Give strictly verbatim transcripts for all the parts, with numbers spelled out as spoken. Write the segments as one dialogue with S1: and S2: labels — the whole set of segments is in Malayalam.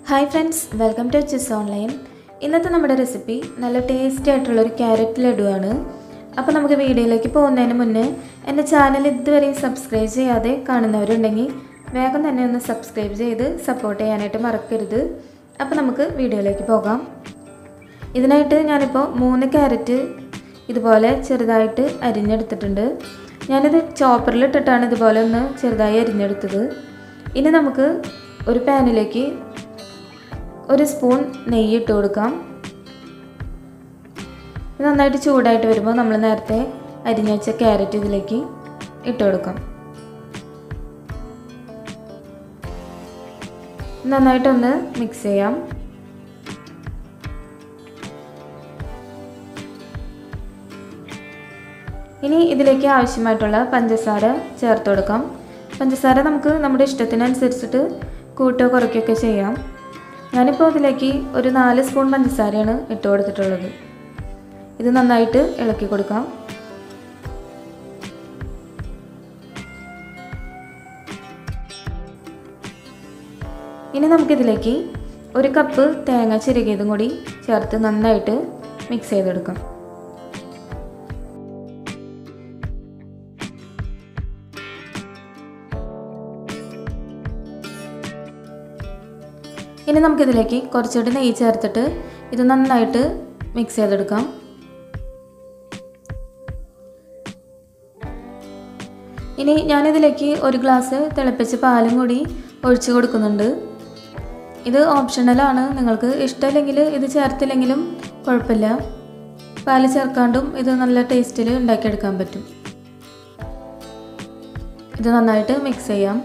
S1: Hi friends, welcome to Achus online. ഇന്നത്തെ നമ്മുടെ റെസിപ്പി നല്ല ടേസ്റ്റി ആയിട്ടുള്ള ഒരു ക്യാരറ്റ് ലഡു ആണ്. അപ്പോൾ നമുക്ക് വീഡിയോയിലേക്ക് പോകുന്നതിന് മുന്നേ എൻ്റെ ചാനൽ ഇതുവരെ സബ്സ്ക്രൈബ് ചെയ്യാതെ കാണുന്നവരുണ്ടെങ്കിൽ വേഗം തന്നെ ഒന്ന് സബ്സ്ക്രൈബ് ചെയ്ത് സപ്പോർട്ട് ചെയ്യാനായിട്ട് മറക്കരുത്. അപ്പോൾ നമുക്ക് വീഡിയോയിലേക്ക് പോകാം. ഇതിനായിട്ട് ഞാനിപ്പോൾ മൂന്ന് ക്യാരറ്റ് ഇതുപോലെ ചെറുതായിട്ട് അരിഞ്ഞെടുത്തിട്ടുണ്ട്. ഞാനിത് ചോപ്പറിൽ ഇട്ടിട്ടാണ് ഇതുപോലെ ഒന്ന് ചെറുതായി അരിഞ്ഞെടുത്തത്. ഇനി നമുക്ക് ഒരു പാനിലേക്ക് ഒരു സ്പൂൺ നെയ്യ് ഇട്ട് കൊടുക്കാം. നന്നായിട്ട് ചൂടായിട്ട് വരുമ്പോൾ നമ്മൾ നേരത്തെ അരിഞ്ഞു വെച്ച ക്യാരറ്റ് ഇതിലേക്ക് ഇട്ട് കൊടുക്കാം. നന്നായിട്ടൊന്ന് മിക്സ് ചെയ്യാം. ഇനി ഇതിലേക്ക് ആവശ്യമായിട്ടുള്ള പഞ്ചസാര ചേർത്ത് കൊടുക്കാം. പഞ്ചസാര നമുക്ക് നമ്മുടെ ഇഷ്ടത്തിനനുസരിച്ചിട്ട് കൂട്ടോ കുറയ്ക്കുകയൊക്കെ ചെയ്യാം. ഞാനിപ്പോൾ ഇതിലേക്ക് ഒരു നാല് സ്പൂൺ പഞ്ചസാരയാണ് ഇട്ട് കൊടുത്തിട്ടുള്ളത്. ഇത് നന്നായിട്ട് ഇളക്കി കൊടുക്കാം. ഇനി നമുക്കിതിലേക്ക് ഒരു കപ്പ് തേങ്ങ ചിരകിയതും കൂടി ചേർത്ത് നന്നായിട്ട് മിക്സ് ചെയ്തെടുക്കാം. ഇനി നമുക്കിതിലേക്ക് കുറച്ചുകൂടി നെയ്യ് ചേർത്തിട്ട് ഇത് നന്നായിട്ട് മിക്സ് ചെയ്തെടുക്കാം. ഇനി ഞാനിതിലേക്ക് ഒരു ഗ്ലാസ് തിളപ്പിച്ച പാലും കൂടി ഒഴിച്ചു കൊടുക്കുന്നുണ്ട്. ഇത് ഓപ്ഷണലാണ്, നിങ്ങൾക്ക് ഇഷ്ടമില്ലെങ്കിൽ ഇത് ചേർത്തില്ലെങ്കിലും കുഴപ്പമില്ല. പാല് ചേർക്കാണ്ടും ഇത് നല്ല ടേസ്റ്റിൽ ഉണ്ടാക്കിയെടുക്കാൻ പറ്റും. ഇത് നന്നായിട്ട് മിക്സ് ചെയ്യാം.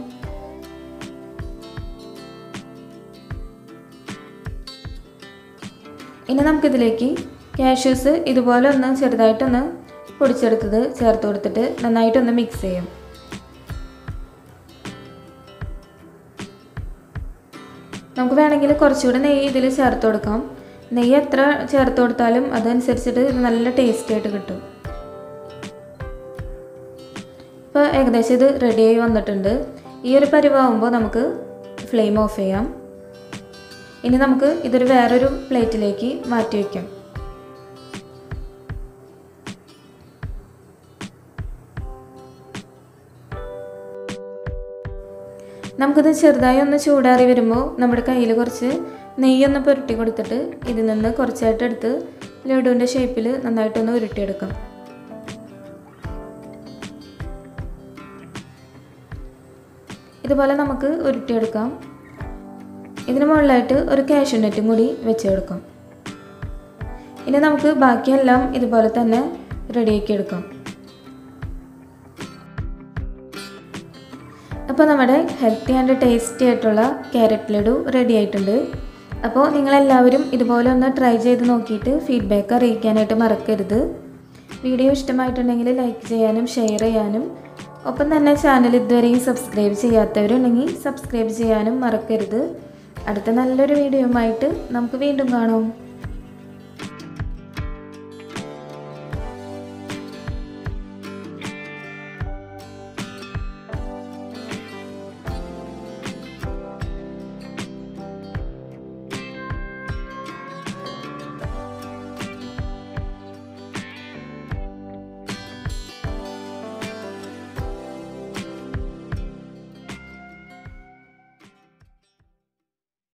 S1: ഇനി നമുക്കിതിലേക്ക് കാഷ്യൂസ് ഇതുപോലെ ഒന്ന് ചെറുതായിട്ടൊന്ന് പൊടിച്ചെടുത്തത് ചേർത്ത് കൊടുത്തിട്ട് നന്നായിട്ടൊന്ന് മിക്സ് ചെയ്യാം. നമുക്ക് വേണമെങ്കിൽ കുറച്ചുകൂടി നെയ്യ് ഇതിൽ ചേർത്ത് കൊടുക്കാം. നെയ്യ് എത്ര ചേർത്ത് കൊടുത്താലും അതനുസരിച്ചിട്ട് ഇത് നല്ല ടേസ്റ്റി ആയിട്ട് കിട്ടും. ഇപ്പോൾ ഏകദേശം ഇത് റെഡിയായി വന്നിട്ടുണ്ട്. ഈ ഒരു പരുവാകുമ്പോൾ നമുക്ക് ഫ്ലെയിം ഓഫ് ചെയ്യാം. ഇനി നമുക്ക് ഇതൊരു വേറൊരു പ്ലേറ്റിലേക്ക് മാറ്റി വയ്ക്കാം. നമുക്കിത് ചെറുതായി ഒന്ന് ചൂടാറി വരുമ്പോൾ നമ്മുടെ കയ്യിൽ കുറച്ച് നെയ്യൊന്ന് പുരട്ടി കൊടുത്തിട്ട് ഇതിൽ നിന്ന് കുറച്ചായിട്ട് എടുത്ത് ലഡുവിൻ്റെ ഷേപ്പിൽ നന്നായിട്ടൊന്ന് ഉരുട്ടിയെടുക്കാം. ഇതുപോലെ നമുക്ക് ഉരുട്ടിയെടുക്കാം. ഇതിന് മുകളിലായിട്ട് ഒരു കാഷ്യൂ നട്ടും കൂടി വെച്ച് കൊടുക്കാം. ഇനി നമുക്ക് ബാക്കിയെല്ലാം ഇതുപോലെ തന്നെ റെഡിയാക്കി എടുക്കാം. അപ്പോൾ നമ്മുടെ ഹെൽത്തി ആൻഡ് ടേസ്റ്റി ആയിട്ടുള്ള ക്യാരറ്റ് ലഡു റെഡി ആയിട്ടുണ്ട്. അപ്പോൾ നിങ്ങളെല്ലാവരും ഇതുപോലെ ഒന്ന് ട്രൈ ചെയ്ത് നോക്കിയിട്ട് ഫീഡ്ബാക്ക് അറിയിക്കാനായിട്ട് മറക്കരുത്. വീഡിയോ ഇഷ്ടമായിട്ടുണ്ടെങ്കിൽ ലൈക്ക് ചെയ്യാനും ഷെയർ ചെയ്യാനും ഒപ്പം തന്നെ ചാനൽ ഇതുവരെയും സബ്സ്ക്രൈബ് ചെയ്യാത്തവരുണ്ടെങ്കിൽ സബ്സ്ക്രൈബ് ചെയ്യാനും മറക്കരുത്. അടുത്ത നല്ലൊരു വീഡിയോയുമായിട്ട് നമുക്ക് വീണ്ടും കാണാം.